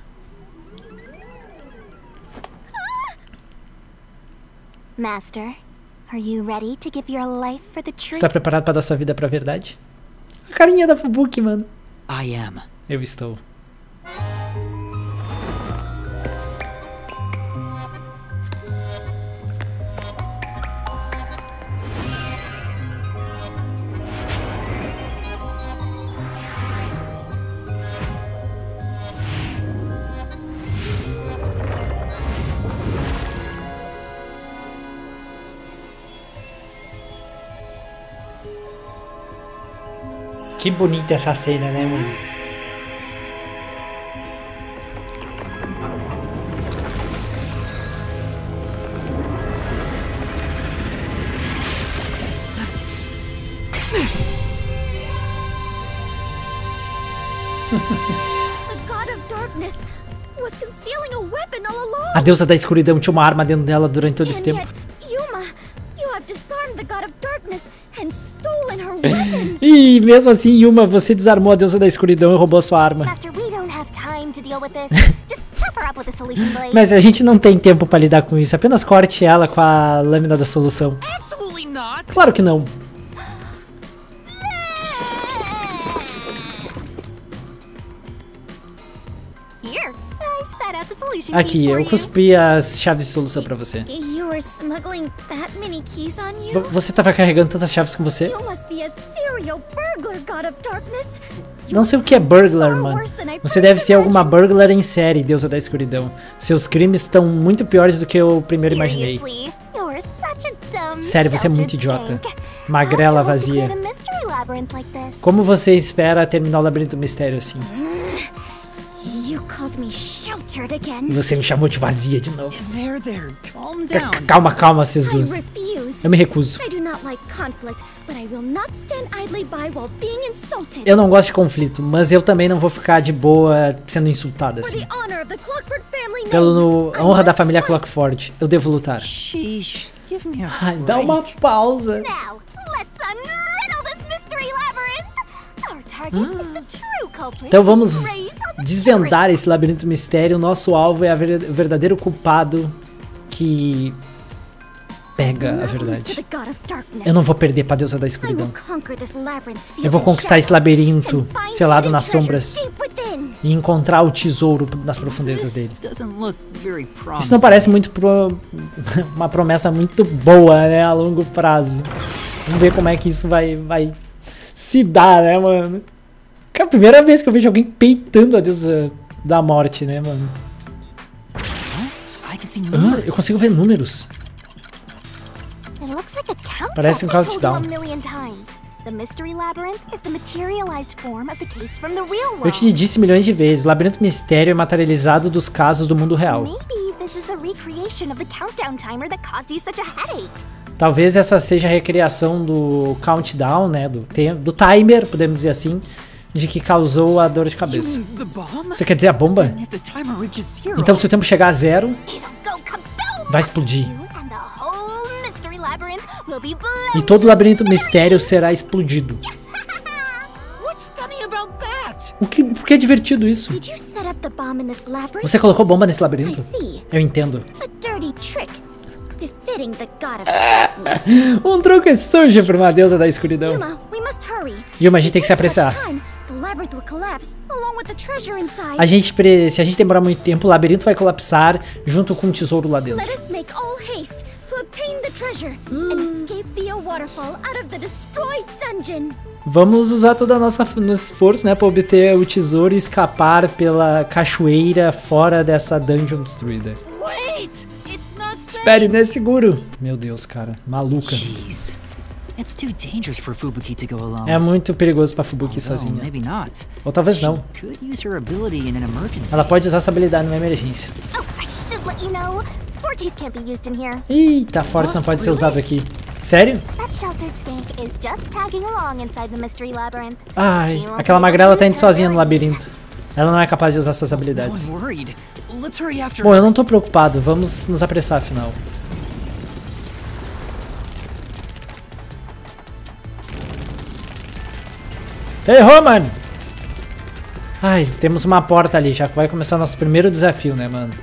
[SPEAKER 2] Master, are you ready to give your life for the
[SPEAKER 1] Você
[SPEAKER 2] truth?
[SPEAKER 1] tá preparado pra dar sua vida pra verdade? A carinha da Fubuki, mano.
[SPEAKER 3] I am.
[SPEAKER 1] Eu estou. Que bonita essa cena, né, mano?
[SPEAKER 2] The god of darkness was concealing a weapon all along.
[SPEAKER 1] A deusa da escuridão tinha uma arma dentro dela durante todo esse
[SPEAKER 2] And
[SPEAKER 1] tempo.
[SPEAKER 2] yet, Yuma, you have disarmed the god of darkness and stolen her weapon.
[SPEAKER 1] E mesmo assim, Yuma, você desarmou a deusa da escuridão e roubou sua arma.
[SPEAKER 2] Master, we don't have time to deal with this. Just chop her up with a solution blade.
[SPEAKER 1] Mas a gente não tem tempo pra lidar com isso. Apenas corte ela com a lâmina da solução.
[SPEAKER 3] Absolutely not.
[SPEAKER 1] Claro que não.
[SPEAKER 2] Here, I spat out the solution
[SPEAKER 1] Aqui,
[SPEAKER 2] keys for
[SPEAKER 1] eu
[SPEAKER 2] you.
[SPEAKER 1] cuspi as chaves de solução pra você.
[SPEAKER 2] You were smuggling that many keys on you?
[SPEAKER 1] Você tava carregando tantas chaves com você?
[SPEAKER 2] You must be a serial burglar, God of Darkness.
[SPEAKER 1] Não sei o que é burglar, mano. Você deve ser alguma burglar em série, deusa da escuridão. Seus crimes estão muito piores do que eu primeiro imaginei.
[SPEAKER 2] Seriously, you're such a dumb,
[SPEAKER 1] Sério, você é muito
[SPEAKER 2] sheltered
[SPEAKER 1] idiota.
[SPEAKER 2] skank.
[SPEAKER 1] Magrela
[SPEAKER 2] How do you
[SPEAKER 1] vazia.
[SPEAKER 2] clear a mystery labyrinth like this?
[SPEAKER 1] Como você espera terminar o labirinto do mistério assim?
[SPEAKER 2] You called me sheltered
[SPEAKER 1] E
[SPEAKER 2] again.
[SPEAKER 1] você me chamou de vazia de novo.
[SPEAKER 3] There. Calm down.
[SPEAKER 1] Calma, calma, vocês
[SPEAKER 2] I
[SPEAKER 1] duas.
[SPEAKER 2] refuse.
[SPEAKER 1] Eu me recuso.
[SPEAKER 2] I do not like conflict, but I will not stand idly by while being insulted.
[SPEAKER 1] Eu não gosto de conflito, mas eu também não vou ficar de boa sendo insultada
[SPEAKER 2] For
[SPEAKER 1] assim.
[SPEAKER 2] the honor of the Clockford family
[SPEAKER 1] Pelo
[SPEAKER 2] name, I
[SPEAKER 1] honra da
[SPEAKER 2] must
[SPEAKER 1] família
[SPEAKER 2] fight.
[SPEAKER 1] Clockford, eu devo lutar.
[SPEAKER 3] Sheesh. Give me a
[SPEAKER 1] Ai, dá
[SPEAKER 3] break.
[SPEAKER 1] uma pausa.
[SPEAKER 2] Now, let's unriddle this mystery labyrinth. Our target is the true culprit.
[SPEAKER 1] Então vamos
[SPEAKER 2] who preys on the
[SPEAKER 1] desvendar esse labirinto mistério. O nosso alvo é o verdadeiro culpado que pega a
[SPEAKER 2] Not lose to
[SPEAKER 1] verdade.
[SPEAKER 2] the God of Darkness.
[SPEAKER 1] Eu não vou perder pra deusa da
[SPEAKER 2] I will
[SPEAKER 1] escuridão.
[SPEAKER 2] conquer this labyrinth sealed
[SPEAKER 1] Eu vou
[SPEAKER 2] in
[SPEAKER 1] conquistar esse
[SPEAKER 2] shadow
[SPEAKER 1] labirinto
[SPEAKER 2] and find
[SPEAKER 1] selado
[SPEAKER 2] hidden
[SPEAKER 1] nas
[SPEAKER 2] treasure
[SPEAKER 1] sombras
[SPEAKER 2] deep within.
[SPEAKER 1] e encontrar o tesouro nas profundezas
[SPEAKER 3] This
[SPEAKER 1] dele.
[SPEAKER 3] doesn't look very promising.
[SPEAKER 1] Isso não parece muito uma promessa muito boa, né, a longo prazo. Vamos ver como é que isso vai se dar, né, mano? É a primeira vez que eu vejo alguém peitando a deusa da morte, né, mano?
[SPEAKER 3] I can see
[SPEAKER 1] Ah,
[SPEAKER 3] numbers.
[SPEAKER 1] eu consigo ver números.
[SPEAKER 2] It looks like a countdown.
[SPEAKER 1] Parece um
[SPEAKER 2] I told you
[SPEAKER 1] countdown.
[SPEAKER 2] a million times. The mystery labyrinth is the materialized form of the case from the real
[SPEAKER 1] Eu te
[SPEAKER 2] world.
[SPEAKER 1] disse milhões de vezes, labirinto mistério é materializado dos casos do mundo real.
[SPEAKER 2] Maybe this is a recreation of the countdown timer that caused you such a headache.
[SPEAKER 1] Talvez essa seja a recriação do countdown, né, do timer, podemos dizer assim, de que causou a dor de
[SPEAKER 3] You
[SPEAKER 1] cabeça.
[SPEAKER 3] mean the bomb?
[SPEAKER 1] Você quer dizer a bomba?
[SPEAKER 3] If the timer reaches zero,
[SPEAKER 1] Então se o tempo chegar a zero,
[SPEAKER 2] It'll go kaboom!
[SPEAKER 1] vai explodir.
[SPEAKER 2] You and the whole mystery labyrinth will be
[SPEAKER 1] E
[SPEAKER 2] blown
[SPEAKER 1] todo
[SPEAKER 2] to
[SPEAKER 1] labirinto mistério será explodido.
[SPEAKER 3] what's funny about that?
[SPEAKER 1] Por que é divertido isso?
[SPEAKER 2] Did you set up the bomb in this labyrinth?
[SPEAKER 1] Você colocou bomba nesse
[SPEAKER 2] I
[SPEAKER 1] labirinto?
[SPEAKER 2] see.
[SPEAKER 1] Eu entendo.
[SPEAKER 2] A dirty trick. Befitting the God of Darkness.
[SPEAKER 1] Um truque sujo pra uma deusa da escuridão.
[SPEAKER 2] Yuma, we must hurry.
[SPEAKER 1] Yuma, a gente tem que se
[SPEAKER 2] If we take too
[SPEAKER 1] apressar.
[SPEAKER 2] much time, the labyrinth will collapse along with the treasure inside.
[SPEAKER 1] Se a gente demorar muito tempo, o labirinto vai colapsar junto com o tesouro lá dentro.
[SPEAKER 2] Let us make all haste to obtain the treasure and escape via waterfall out of the destroyed dungeon.
[SPEAKER 1] Vamos usar todo o nosso esforço, né, pra obter o tesouro e escapar pela cachoeira fora dessa dungeon destruída.
[SPEAKER 3] Wait! It's not safe!
[SPEAKER 1] Espere, não é seguro. Meu Deus, cara, maluca.
[SPEAKER 3] Jeez. It's too dangerous for Fubuki to go alone.
[SPEAKER 1] É muito perigoso pra Fubuki
[SPEAKER 3] Although,
[SPEAKER 1] sozinha.
[SPEAKER 3] maybe not.
[SPEAKER 1] Ou talvez não.
[SPEAKER 3] She could use her ability in an emergency.
[SPEAKER 1] Ela pode usar essa habilidade numa emergência.
[SPEAKER 2] Oh, I should let you know. Fortes can't be used in here.
[SPEAKER 1] Eita, Forte não pode ser usado aqui. Sério?
[SPEAKER 2] That sheltered skank is just tagging along inside the mystery labyrinth.
[SPEAKER 1] Ai, aquela magrela tá indo sozinha no labirinto. Ela não é capaz de usar essas habilidades.
[SPEAKER 3] I'm worried. Let's hurry after
[SPEAKER 1] Bom,
[SPEAKER 3] her.
[SPEAKER 1] eu não tô preocupado. Vamos nos apressar, afinal. Ei, Roman! Ai, temos uma porta ali. Já vai começar o nosso primeiro desafio, né, mano?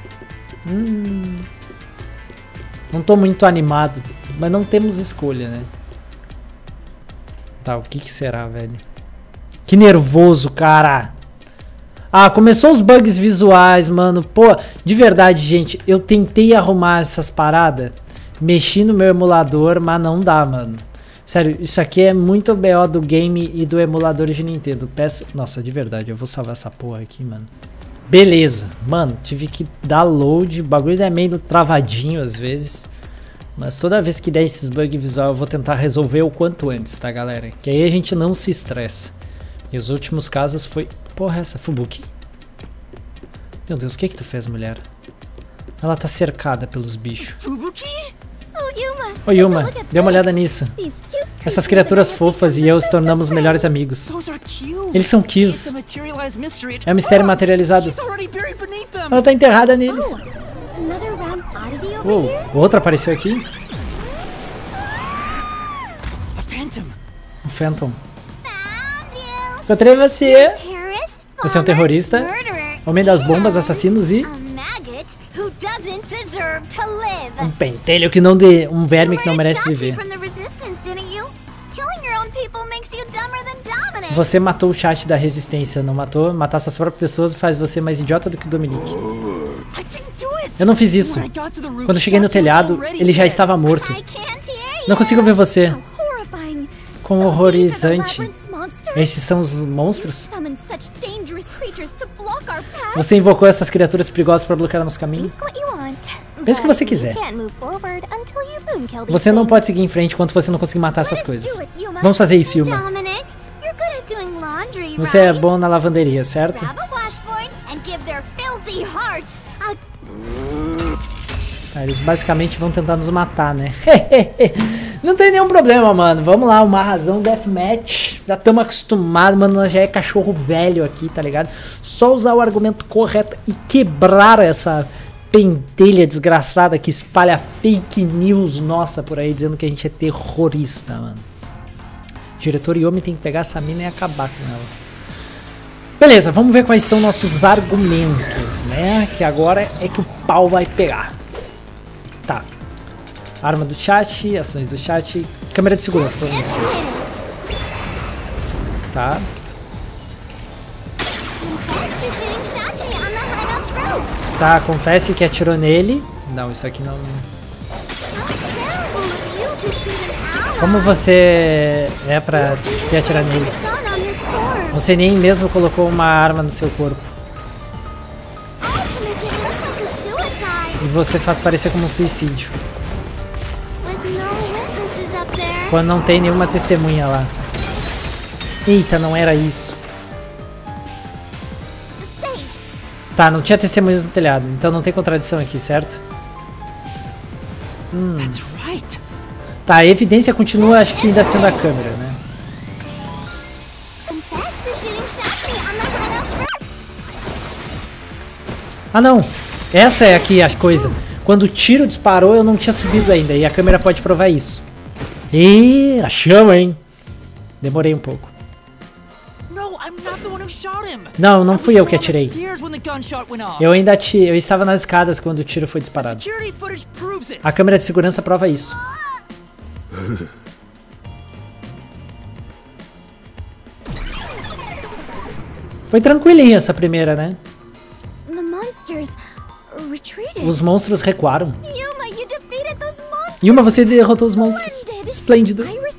[SPEAKER 1] Não tô muito animado. Mas não temos escolha, né? Tá, o que será, velho? Que nervoso, cara! Ah, começou os bugs visuais, mano. Pô, de verdade, gente, eu tentei arrumar essas paradas, mexi no meu emulador, mas não dá, mano. Sério, isso aqui é muito BO do game e do emulador de Nintendo. Peço... Nossa, de verdade, eu vou salvar essa porra aqui, mano. Beleza, mano, tive que dar load, o bagulho é meio travadinho às vezes. Mas toda vez que der esses bugs visuais eu vou tentar resolver o quanto antes, tá, galera? Que aí a gente não se estressa. E os últimos casos foi... Porra, essa Fubuki? Meu Deus, o que tu fez, mulher? Ela tá cercada pelos bichos.
[SPEAKER 3] Fubuki?
[SPEAKER 2] Oh, Yuma.
[SPEAKER 1] Ô, Yuma, dê uma olhada nisso.
[SPEAKER 2] These cute
[SPEAKER 1] Essas
[SPEAKER 2] creatures
[SPEAKER 1] criaturas
[SPEAKER 2] are
[SPEAKER 1] fofas e eu se tornamos melhores amigos.
[SPEAKER 3] Those are cute.
[SPEAKER 1] Eles são
[SPEAKER 3] It's
[SPEAKER 1] kills.
[SPEAKER 3] a materialized mystery.
[SPEAKER 1] É um mistério materializado.
[SPEAKER 3] She's already buried beneath them.
[SPEAKER 1] Ela tá enterrada neles.
[SPEAKER 2] Another round oddity over
[SPEAKER 1] Uou,
[SPEAKER 2] here?
[SPEAKER 1] outra apareceu aqui.
[SPEAKER 3] A phantom.
[SPEAKER 1] Um Phantom.
[SPEAKER 2] Found you.
[SPEAKER 1] Encontrei você.
[SPEAKER 2] Terrorist,
[SPEAKER 1] Você é um
[SPEAKER 2] bomber,
[SPEAKER 1] terrorista?
[SPEAKER 2] murderer,
[SPEAKER 1] Homem das bombas, assassinos e...
[SPEAKER 2] A maggot who doesn't deserve to live.
[SPEAKER 1] um pentelho que não dê... um verme que não merece viver. Você matou o chat da resistência, não matou? Matar suas próprias pessoas faz você mais idiota do que o Dominique. Eu não fiz isso. Quando eu cheguei no telhado, ele já estava morto. Não consigo ver você. Com horrorizante. Esses são os monstros? Você invocou essas criaturas perigosas para bloquear nosso caminho? Pensa o que você quiser. Você não pode seguir em frente enquanto você não conseguir matar essas coisas. Vamos fazer isso, Yuma. Você é bom na lavanderia, certo? Tá, eles basicamente vão tentar nos matar, né? Não tem nenhum problema, mano. Vamos lá, uma razão deathmatch. Já estamos acostumados, mano. Nós já é cachorro velho aqui, tá ligado? Só usar o argumento correto e quebrar essa pentelha desgraçada que espalha fake news nossa por aí, dizendo que a gente é terrorista, mano. O diretor Yomi tem que pegar essa mina e acabar com ela. Beleza, vamos ver quais são nossos argumentos, né? Que agora é que o pau vai pegar. Tá. Arma do chat, ações do chat, câmera de segurança, provavelmente. Tá. Tá, confesse que atirou nele. Não, isso aqui não... Como você é pra atirar nele? Você nem mesmo colocou uma arma no seu corpo. E você faz parecer como um suicídio. Quando não tem nenhuma testemunha lá. Eita, não era isso. Tá, não tinha testemunhas no telhado, então não tem contradição aqui, certo? Tá, a evidência continua, acho que ainda sendo a câmera, né? Ah, não. Essa é aqui a coisa. Quando o tiro disparou, eu não tinha subido ainda, e a câmera pode provar isso. Ih, achamos, hein? Demorei um pouco. Não, não fui eu que atirei. Eu estava nas escadas quando o tiro foi disparado. A câmera de segurança prova isso. Foi tranquilinha essa primeira, né? Os monstros recuaram. Yuma, você derrotou os monstros. Esplêndido.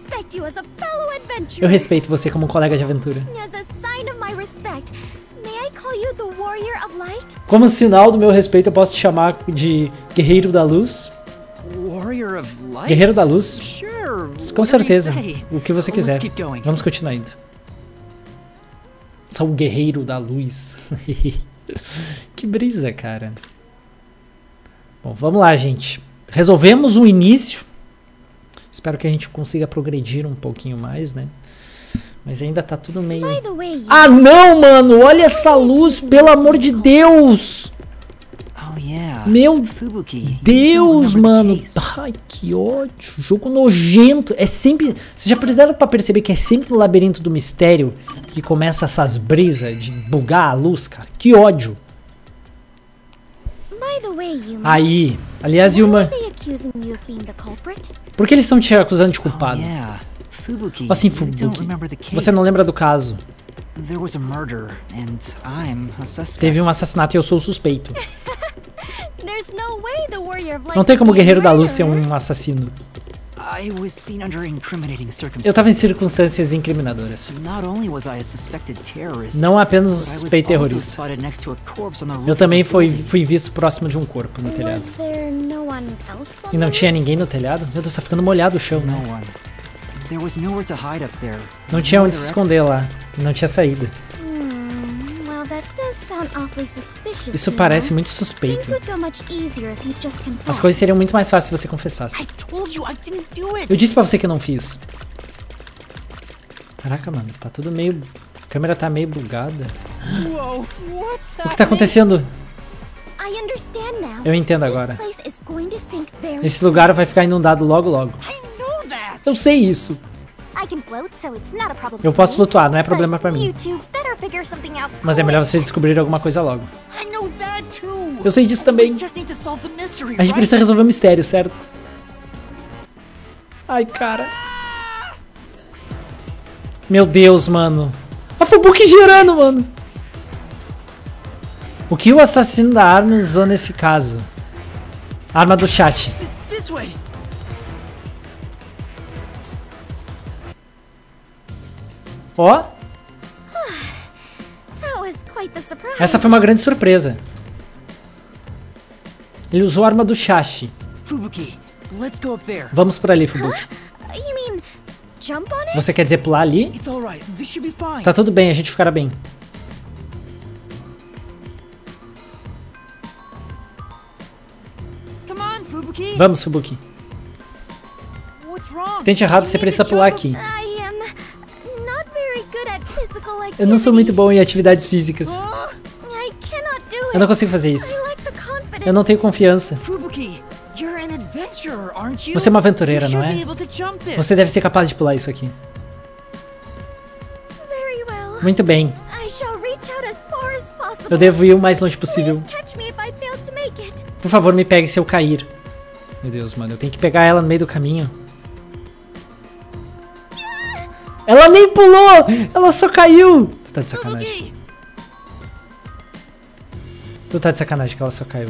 [SPEAKER 1] Eu respeito você como um colega de aventura. Como sinal do meu respeito, eu posso te chamar de Guerreiro da Luz? Guerreiro da Luz? Com certeza. O que você quiser. Vamos continuar indo. Sou o Guerreiro da Luz. Que brisa, cara. Bom, vamos lá, gente. Resolvemos o início. Espero que a gente consiga progredir um pouquinho mais, né? Mas ainda tá tudo meio... Ah, não, mano! Olha essa luz, pelo amor de Deus! Meu Deus, mano! Ai, que ódio! Jogo nojento! É sempre... Vocês já precisaram pra perceber que é sempre no labirinto do mistério que começa essas brisas de bugar a luz, cara? Que ódio! Aí, aliás, Yuma, por que eles estão te acusando de culpado? Assim, Fubuki, você não lembra do caso? Teve um assassinato e eu sou o suspeito. Não tem como o Guerreiro da Luz ser um assassino. Eu estava em circunstâncias incriminadoras. Não apenas um suspeito terrorista. Eu também fui visto próximo de um corpo no telhado. E não tinha ninguém no telhado? Meu Deus, tá ficando molhado o chão, né? Não tinha onde se esconder lá. Não tinha saída. Isso parece muito suspeito. As coisas seriam muito mais fáceis se você confessasse. Eu disse pra você que eu não fiz. Caraca, mano, tá tudo meio... A câmera tá meio bugada. O que tá acontecendo? Eu entendo agora. Esse lugar vai ficar inundado logo logo. Eu sei isso. Eu posso flutuar, não é problema pra mim.
[SPEAKER 2] better figure something out.
[SPEAKER 1] Mas é melhor vocês descobrirem alguma coisa logo.
[SPEAKER 3] I know that too.
[SPEAKER 1] Eu sei disso também.
[SPEAKER 3] We just need to solve the mystery,
[SPEAKER 1] A gente
[SPEAKER 3] right?
[SPEAKER 1] precisa resolver o mistério, certo? Ai, cara. Meu Deus, mano. A Fubuki girando, mano. O que o assassino da arma usou nesse caso? Arma do chat.
[SPEAKER 3] This way.
[SPEAKER 1] Ó,
[SPEAKER 2] That was quite the surprise.
[SPEAKER 1] essa foi uma grande surpresa. Ele usou a arma do chat.
[SPEAKER 3] Fubuki, let's go up there.
[SPEAKER 1] Vamos por ali, Fubuki.
[SPEAKER 2] You mean jump on it?
[SPEAKER 1] Você quer dizer pular ali?
[SPEAKER 3] It's all right. This should be fine.
[SPEAKER 1] Tá tudo bem, a gente ficará bem.
[SPEAKER 3] Come on, Fubuki.
[SPEAKER 1] Vamos, Fubuki.
[SPEAKER 3] What's wrong?
[SPEAKER 1] Tente errado,
[SPEAKER 3] You
[SPEAKER 1] você
[SPEAKER 3] need
[SPEAKER 1] precisa
[SPEAKER 3] to
[SPEAKER 1] pular
[SPEAKER 3] jump
[SPEAKER 1] aqui.
[SPEAKER 2] I am not very good at physical activity.
[SPEAKER 1] Eu não sou muito bom em atividades físicas.
[SPEAKER 2] I cannot do it.
[SPEAKER 1] Eu não consigo fazer isso.
[SPEAKER 2] I lack the confidence.
[SPEAKER 1] Eu não tenho confiança.
[SPEAKER 3] Fubuki, you're an adventurer, aren't you?
[SPEAKER 1] Você é uma aventureira,
[SPEAKER 3] You
[SPEAKER 1] não
[SPEAKER 3] should
[SPEAKER 1] é?
[SPEAKER 3] be able to jump this.
[SPEAKER 1] Você deve ser capaz de pular isso aqui.
[SPEAKER 2] Very well.
[SPEAKER 1] Muito bem.
[SPEAKER 2] I shall reach out as far as possible.
[SPEAKER 1] Eu devo ir o mais longe possível.
[SPEAKER 2] Please catch me if I fail to make it.
[SPEAKER 1] Por favor, me pegue se eu cair. Meu Deus, mano. Eu tenho que pegar ela no meio do caminho. Ela nem pulou! Ela só caiu! Tu tá de sacanagem.
[SPEAKER 3] Fubuki,
[SPEAKER 1] Tu tá de sacanagem que ela só caiu.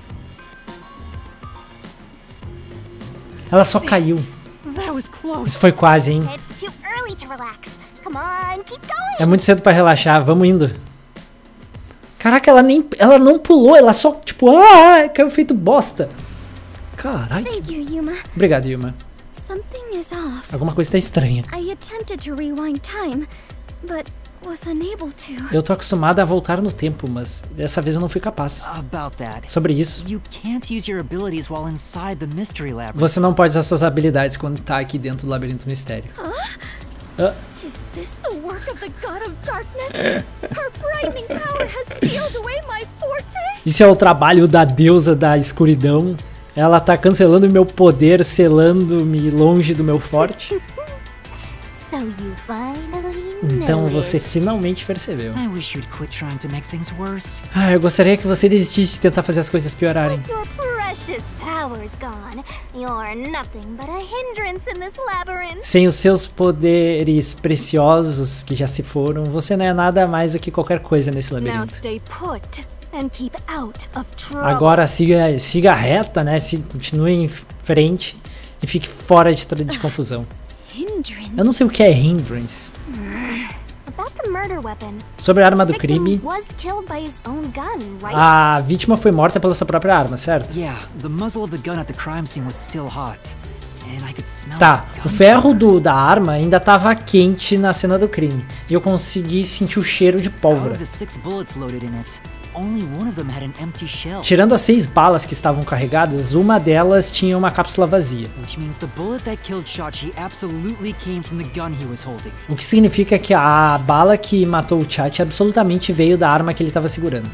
[SPEAKER 1] Ela só caiu.
[SPEAKER 3] that was close.
[SPEAKER 1] Isso foi quase, hein?
[SPEAKER 2] It's too early to relax. Come on, keep going.
[SPEAKER 1] É muito cedo pra relaxar. Vamos indo. Caraca, ela não pulou. Ela só, tipo, caiu feito bosta. Caralho.
[SPEAKER 2] Thank you, Yuma.
[SPEAKER 1] Obrigado, Yuma.
[SPEAKER 2] Something is off.
[SPEAKER 1] Alguma coisa tá estranha.
[SPEAKER 2] I attempted to rewind time, but was unable to.
[SPEAKER 1] Eu tô acostumada a voltar no tempo, mas dessa vez eu não fui capaz.
[SPEAKER 3] About that.
[SPEAKER 1] Sobre isso,
[SPEAKER 3] You can't use your abilities while inside the mystery lab.
[SPEAKER 1] você não pode usar suas habilidades quando tá aqui dentro do labirinto mistério.
[SPEAKER 2] Is this the work of the God of Darkness? Her frightening power has sealed away my forte?
[SPEAKER 1] Isso é o trabalho da deusa da escuridão. Ela tá cancelando meu poder, selando-me longe do meu forte.
[SPEAKER 2] So you finally
[SPEAKER 1] Então você
[SPEAKER 2] noticed.
[SPEAKER 1] finalmente percebeu.
[SPEAKER 3] I wish you'd quit trying to make things worse.
[SPEAKER 1] Ah, eu gostaria que você desistisse de tentar fazer as coisas piorarem.
[SPEAKER 2] Your precious powers gone. You're nothing but a hindrance in this labyrinth.
[SPEAKER 1] Sem os seus poderes preciosos que já se foram, você não é nada mais do que qualquer coisa nesse
[SPEAKER 2] Now
[SPEAKER 1] labirinto.
[SPEAKER 2] stay put and keep out of trouble.
[SPEAKER 1] Agora siga reta, né? Continue em frente e fique fora de confusão.
[SPEAKER 2] Hindrance.
[SPEAKER 1] Eu não sei o que é hindrance.
[SPEAKER 2] About the murder weapon.
[SPEAKER 1] Sobre a arma do
[SPEAKER 2] Victim
[SPEAKER 1] crime,
[SPEAKER 2] was killed by his own gun, right?
[SPEAKER 1] a vítima foi morta pela sua própria arma, certo?
[SPEAKER 3] Yeah, the muzzle of the gun at the crime scene was still hot. And I could smell
[SPEAKER 1] Tá,
[SPEAKER 3] the
[SPEAKER 1] o
[SPEAKER 3] gun
[SPEAKER 1] ferro
[SPEAKER 3] powder.
[SPEAKER 1] da arma ainda estava quente na cena do crime. E eu consegui sentir o cheiro de
[SPEAKER 3] Out
[SPEAKER 1] pólvora.
[SPEAKER 3] of the 6 bullets loaded in it, only one of them had an empty shell.
[SPEAKER 1] Tirando as 6 balas que estavam carregadas, uma delas tinha uma cápsula vazia.
[SPEAKER 3] Which means the bullet that killed Chachi absolutely came from the gun he was holding.
[SPEAKER 1] O que significa que a bala que matou o Chat absolutamente veio da arma que ele estava segurando.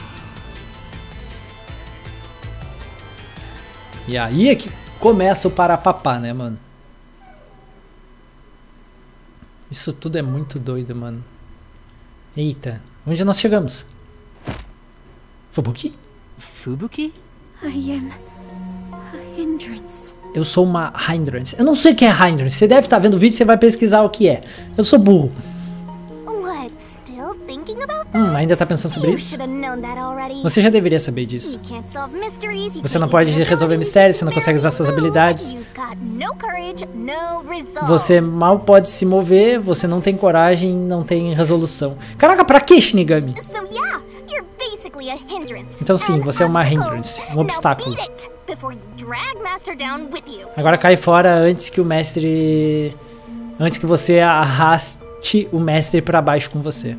[SPEAKER 1] E aí é que começa o parapapá, né, mano? Isso tudo é muito doido, mano. Eita, onde nós chegamos? Fubuki?
[SPEAKER 3] Fubuki?
[SPEAKER 2] I am a hindrance.
[SPEAKER 1] Eu sou uma hindrance. Eu não sei o que é hindrance. Você deve estar vendo o vídeo e você vai pesquisar o que é. Eu sou burro.
[SPEAKER 2] What? Still thinking about that?
[SPEAKER 1] Ainda tá pensando sobre
[SPEAKER 2] You
[SPEAKER 1] isso?
[SPEAKER 2] should have known that already.
[SPEAKER 1] Você já deveria saber disso.
[SPEAKER 2] You can't solve mysteries, you
[SPEAKER 1] Você não
[SPEAKER 2] can't
[SPEAKER 1] pode
[SPEAKER 2] use your
[SPEAKER 1] resolver
[SPEAKER 2] abilities,
[SPEAKER 1] mistérios, você não
[SPEAKER 2] you
[SPEAKER 1] consegue usar suas
[SPEAKER 2] barely
[SPEAKER 1] habilidades.
[SPEAKER 2] move, you've got no courage, no resolve.
[SPEAKER 1] Você mal pode se mover, você não tem coragem, não tem resolução. Caraca, pra que, Shinigami?
[SPEAKER 2] So yeah, you're basically a hindrance.
[SPEAKER 1] Então sim,
[SPEAKER 2] An
[SPEAKER 1] você é uma
[SPEAKER 2] obstacle.
[SPEAKER 1] hindrance, um
[SPEAKER 2] Now
[SPEAKER 1] obstáculo.
[SPEAKER 2] beat it before you drag Master down with you.
[SPEAKER 1] Agora cai fora antes que o mestre... Antes que você arraste o mestre pra baixo com você.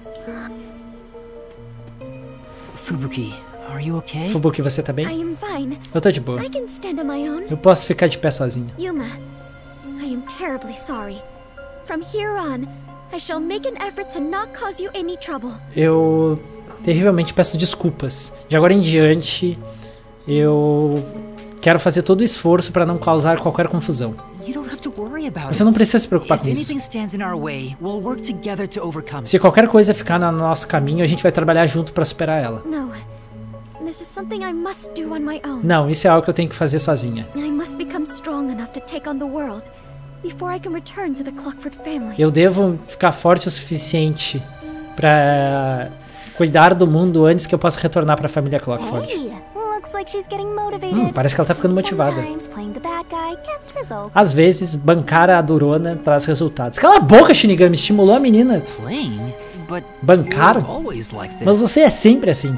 [SPEAKER 3] Fubuki, are you okay?
[SPEAKER 1] Fubuki, você tá
[SPEAKER 2] I
[SPEAKER 1] bem?
[SPEAKER 2] am fine.
[SPEAKER 1] Eu tô de boa.
[SPEAKER 2] I can stand on my own.
[SPEAKER 1] Eu posso ficar de pé sozinho.
[SPEAKER 2] Yuma, I am terribly sorry. From here on, I shall make an effort to not cause you any trouble.
[SPEAKER 1] Eu terrivelmente peço desculpas. De agora em diante, eu quero fazer todo o esforço pra não causar qualquer confusão.
[SPEAKER 3] You don't have to worry worry about
[SPEAKER 1] Você não
[SPEAKER 3] it.
[SPEAKER 1] precisa se preocupar
[SPEAKER 3] If
[SPEAKER 1] com isso.
[SPEAKER 3] anything stands in our way, we'll work together to overcome
[SPEAKER 1] Se
[SPEAKER 3] it.
[SPEAKER 1] qualquer coisa ficar no nosso caminho, a gente vai trabalhar junto pra superar ela.
[SPEAKER 2] No. This is something I must do on my own.
[SPEAKER 1] Não, isso é algo que eu tenho que fazer sozinha.
[SPEAKER 2] I must become strong enough to take on the world before I can return to the Clockford family.
[SPEAKER 1] Eu devo ficar forte o suficiente pra cuidar do mundo antes que eu possa retornar pra família Clockford.
[SPEAKER 4] Hey, looks like she's getting motivated.
[SPEAKER 1] Parece que ela tá ficando motivada.
[SPEAKER 4] Sometimes playing the bad guy gets results.
[SPEAKER 1] Às vezes, bancar a Durona traz resultados. Cala a boca, Shinigami, estimulou a menina.
[SPEAKER 3] Playing? But
[SPEAKER 1] Bancar?
[SPEAKER 3] you're always like this.
[SPEAKER 1] Mas você é sempre assim.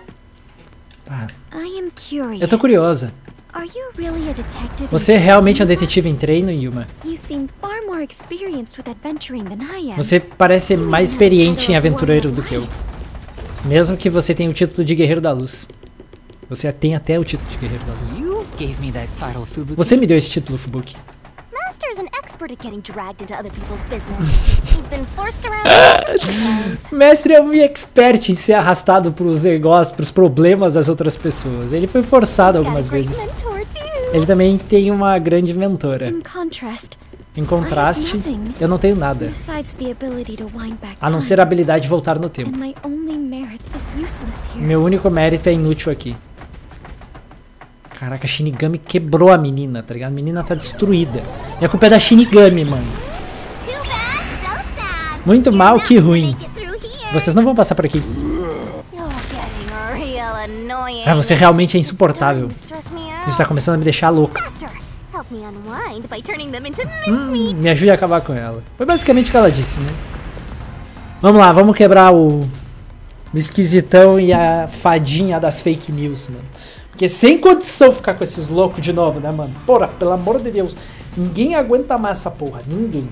[SPEAKER 1] Ah,
[SPEAKER 2] I am curious.
[SPEAKER 1] eu tô curiosa.
[SPEAKER 2] Are you really a detective?
[SPEAKER 1] Você é realmente um detetive em treino, Yuma?
[SPEAKER 2] You seem far more experienced with adventuring than I am.
[SPEAKER 1] Você parece mais experiente em aventureiro do que eu. Mesmo que você tenha o título de Guerreiro da Luz. Você tem até o título de Guerreiro da Luz.
[SPEAKER 3] You gave me that title, Fubuki.
[SPEAKER 1] Você me deu esse título, Fubuki.
[SPEAKER 4] Master's an expert at getting dragged into other people's business. He's been forced around many times.
[SPEAKER 1] Mestre é um expert em ser arrastado pros negócios, pros problemas das outras pessoas. Ele foi forçado algumas
[SPEAKER 4] Got a great
[SPEAKER 1] vezes.
[SPEAKER 4] mentor too.
[SPEAKER 1] Ele também tem uma grande mentora.
[SPEAKER 2] In contrast,
[SPEAKER 1] Em contraste, eu não tenho nada,
[SPEAKER 2] besides the ability to wind back
[SPEAKER 1] a não
[SPEAKER 2] time,
[SPEAKER 1] ser a habilidade de voltar no tempo.
[SPEAKER 2] and my only merit is useless here.
[SPEAKER 1] Meu único mérito é inútil aqui. Caraca, a Shinigami quebrou a menina, tá ligado? A menina tá destruída. E a culpa é da Shinigami, mano.
[SPEAKER 4] Too bad, so sad.
[SPEAKER 1] Muito
[SPEAKER 4] You're
[SPEAKER 1] mal,
[SPEAKER 4] not
[SPEAKER 1] que
[SPEAKER 4] gonna
[SPEAKER 1] ruim.
[SPEAKER 4] make it through here.
[SPEAKER 1] Vocês não vão passar por aqui.
[SPEAKER 4] You're getting real annoying.
[SPEAKER 1] Ah, você realmente é
[SPEAKER 4] It's
[SPEAKER 1] insuportável.
[SPEAKER 4] starting to stress me out.
[SPEAKER 1] Isso tá começando a me deixar louca.
[SPEAKER 4] Master, help me unwind by turning them into mincemeat.
[SPEAKER 1] Me ajude a acabar com ela. Foi basicamente o que ela disse, né? Vamos lá, vamos quebrar o esquisitão e a fadinha das fake news, mano. Porque sem condição ficar com esses loucos de novo, né, mano? Porra, pelo amor de Deus. Ninguém aguenta mais essa porra. Ninguém.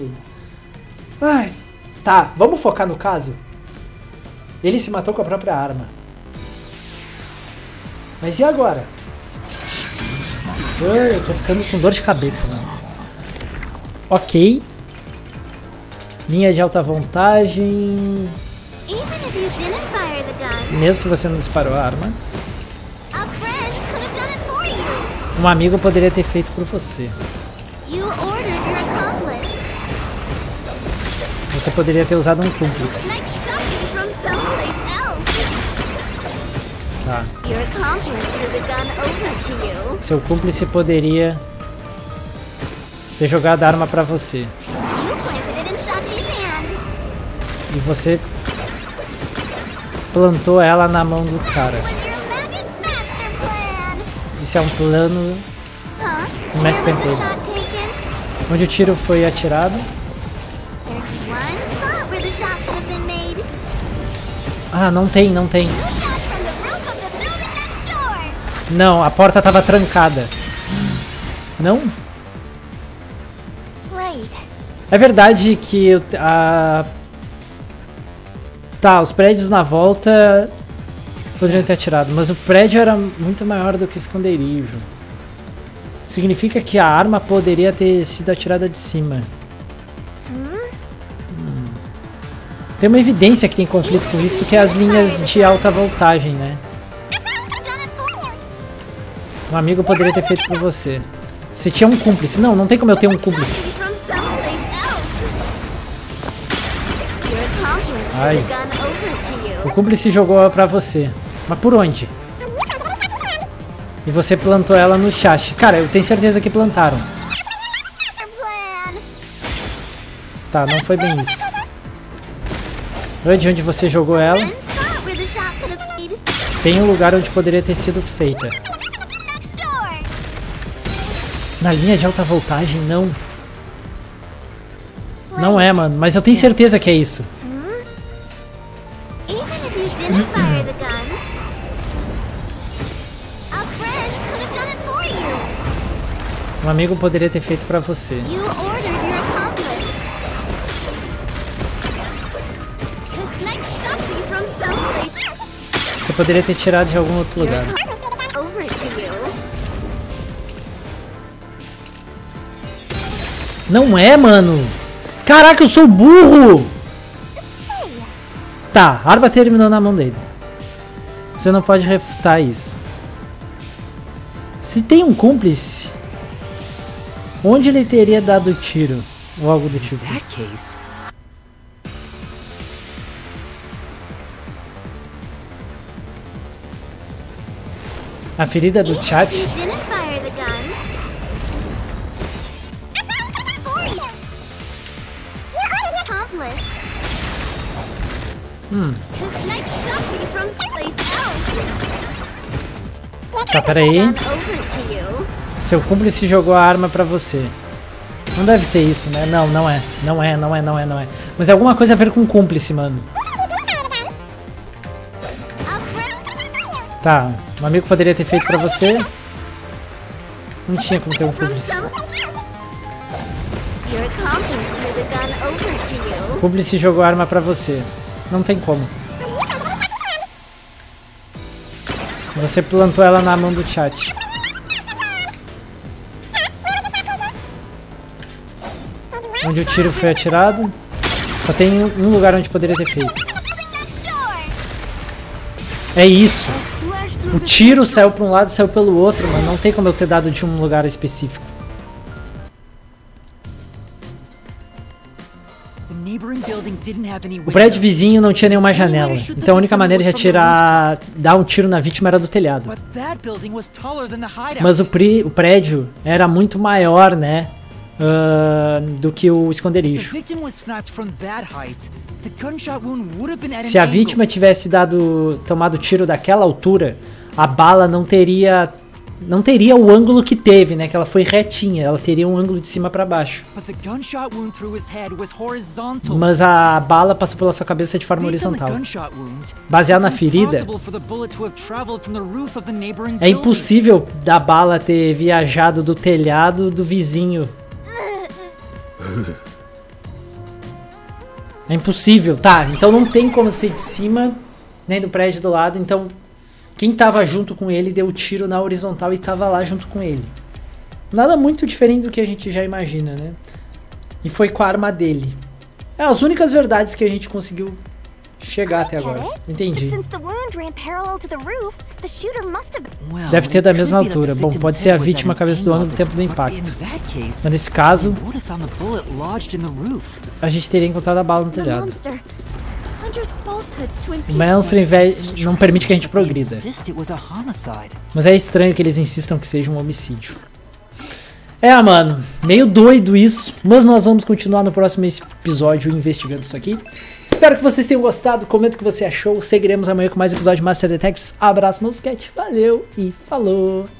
[SPEAKER 1] Ai. Tá, vamos focar no caso? Ele se matou com a própria arma. Mas e agora? Ai, eu tô ficando com dor de cabeça, mano. Ok. Linha de alta voltagem.
[SPEAKER 4] Even if you didn't fire the gun,
[SPEAKER 1] Mesmo se você não disparou a arma.
[SPEAKER 4] a friend could have done it for you.
[SPEAKER 1] Um amigo poderia ter feito por você.
[SPEAKER 4] You ordered your accomplice.
[SPEAKER 1] Você poderia ter usado um cúmplice.
[SPEAKER 4] Snipe shot you from someplace else.
[SPEAKER 1] Tá.
[SPEAKER 4] Your accomplice threw the gun over to you.
[SPEAKER 1] Seu cúmplice poderia ter jogado a arma pra você.
[SPEAKER 4] You planted it in Shachi's hand.
[SPEAKER 1] E você plantou ela na mão do cara.
[SPEAKER 4] Was your maggot master plan?
[SPEAKER 1] Isso é um plano
[SPEAKER 4] Huh?
[SPEAKER 1] mais
[SPEAKER 4] Where was the
[SPEAKER 1] penteiro.
[SPEAKER 4] shot taken?
[SPEAKER 1] Onde o tiro foi atirado.
[SPEAKER 4] There's one spot where the shot could have been made.
[SPEAKER 1] Ah, não tem.
[SPEAKER 4] You shot from the roof of the building next door.
[SPEAKER 1] Não, a porta tava trancada. Não?
[SPEAKER 4] Right.
[SPEAKER 1] É verdade que tá, os prédios na volta poderiam ter atirado, mas o prédio era muito maior do que o esconderijo. Significa que a arma poderia ter sido atirada de cima. Tem uma evidência que tem conflito com isso, que é as linhas de alta voltagem, né?
[SPEAKER 4] Done it for you.
[SPEAKER 1] Um amigo poderia ter feito por você. Você tinha um cúmplice. Não tem como eu ter um cúmplice.
[SPEAKER 4] Shot you from someplace else. Your accomplice threw
[SPEAKER 1] Ai.
[SPEAKER 4] the gun over to you.
[SPEAKER 1] O cúmplice jogou pra você. Mas por onde? E você plantou ela no chat. Cara, eu tenho certeza que plantaram.
[SPEAKER 4] Your plan.
[SPEAKER 1] Tá, não foi bem isso. Não é de onde você jogou ela.
[SPEAKER 4] One spot where the shot could have been made.
[SPEAKER 1] Tem um lugar onde poderia ter sido feita.
[SPEAKER 4] Next door.
[SPEAKER 1] Na linha de alta voltagem, não. Não é, mano. Mas eu tenho certeza que é isso.
[SPEAKER 4] Even if you didn't fire the gun, a friend could have done it for you.
[SPEAKER 1] Um amigo poderia ter feito pra você.
[SPEAKER 4] You ordered your accomplice to snipe shot you from someplace
[SPEAKER 1] Você poderia ter tirado de algum outro lugar.
[SPEAKER 4] over to you.
[SPEAKER 1] Não é, mano. Caraca, eu sou burro. Tá, a arma terminou na mão dele. Você não pode refutar isso. Se tem um cúmplice, Onde ele teria dado o tiro? Ou algo do tipo.
[SPEAKER 3] In that case,
[SPEAKER 1] A ferida do chat.
[SPEAKER 2] You didn't fire the gun. Accomplice. To snipe Shachi from someplace else.
[SPEAKER 1] Tá, peraí.
[SPEAKER 2] Gun over to you.
[SPEAKER 1] Seu cúmplice jogou a arma pra você. Não deve ser isso, né? Não, não é. Não é. Mas é alguma coisa a ver com cúmplice, mano. Tá, um amigo poderia ter feito pra você. Não tinha como ter um cúmplice.
[SPEAKER 2] Your accomplice threw the gun over to you.
[SPEAKER 1] O cúmplice jogou a arma pra você. Não tem como. Você plantou ela na mão do chat. Onde o tiro foi atirado. Só tem um lugar onde poderia ter feito. É isso. O tiro saiu pra um lado e saiu pelo outro, mano. Não tem como eu ter dado de um lugar específico. O prédio vizinho não tinha nenhuma janela. Então a única maneira de atirar, dar um tiro na vítima era do telhado. Mas o prédio era muito maior, né? Do que o esconderijo. Se a vítima tivesse tomado tiro daquela altura, a bala não teria o ângulo que teve, né? Que ela foi retinha, ela teria um ângulo de cima para baixo. Mas a bala passou pela sua cabeça de forma horizontal. Baseado na ferida, é impossível da bala ter viajado do telhado do vizinho. É impossível, tá? Então não tem como ser de cima, nem do prédio do lado. Então quem tava junto com ele deu o tiro na horizontal e tava lá junto com ele. Nada muito diferente do que a gente já imagina, né? E foi com a arma dele. É as únicas verdades que a gente conseguiu chegar até agora. Entendi. Deve ter da mesma altura. Bom, pode ser a vítima, a cabeça do ângulo do tempo do impacto. Mas nesse caso, a gente teria encontrado a bala no telhado. O monstro não permite que a gente progrida. Mas é estranho que eles insistam que seja um homicídio. Mano, meio doido isso, mas nós vamos continuar no próximo episódio investigando isso aqui. Espero que vocês tenham gostado, comenta o que você achou, seguiremos amanhã com mais episódio de Master Detectives. Abraço, meu sketch, valeu e falou!